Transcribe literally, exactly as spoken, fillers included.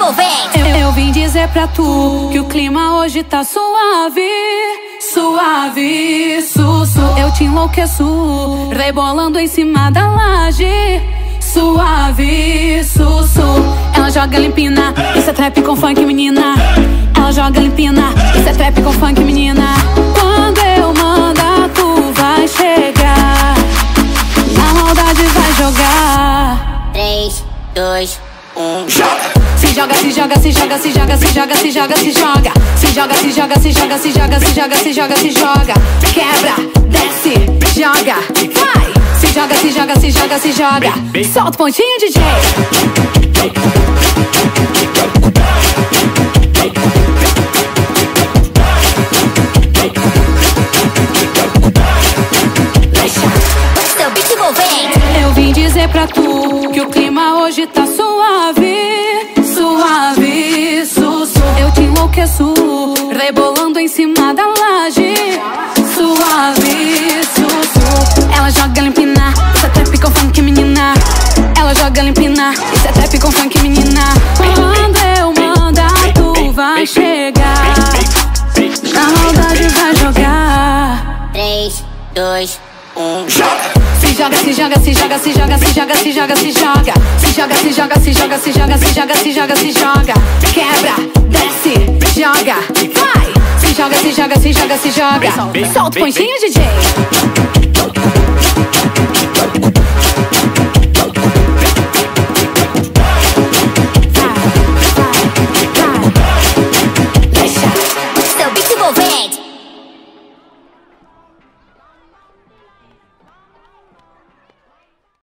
envolvente. Eu, eu vim dizer pra tu que o clima hoje tá suave, suave, sussu. Eu te enlouqueço, rebolando em cima da laje. Suave, sussu. Ela joga limpina, isso é trap com funk, menina. Ela joga limpina, isso é trap com funk, menina. Quando eu mandar, tu vai chegar, na maldade vai jogar. Três, dois, um, joga! Se joga, se joga, se joga, se joga, se joga, se joga, se joga. Se joga, se joga, se joga, se joga, se joga, se joga, se joga. Quebra, desce, joga, vai! Se joga, se joga, se joga, se joga. Solta o pontinho, D J. Seu beat envolvente. Eu vim dizer pra tu que o clima hoje tá suave, suave, sussu. Eu te enlouqueço, rebolando em cima da laje. Suave, sussu. Ela joga limpina, isso é trap com funk, menina. Ela joga limpina, isso é trap com funk, menina. Quando eu mandar, tu vai chegar, na maldade vai jogar. Três, dois, um, joga! Se joga, se joga, se joga, se joga, se joga, se joga, se joga. Se joga, se joga, se joga, se joga, se joga, se joga, se joga. Quebra, desce, joga, vai! Se joga, se joga, se joga, se joga. Solta o pontinho, D J.